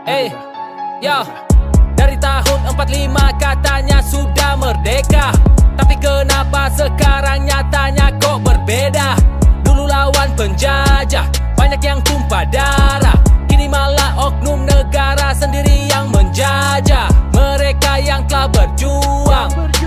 Yo, dari tahun 45 katanya sudah merdeka, tapi kenapa sekarang nyatanya kok berbeda? Dulu lawan penjajah, banyak yang tumpah darah. Kini malah oknum negara sendiri yang menjajah. Mereka yang telah berjuang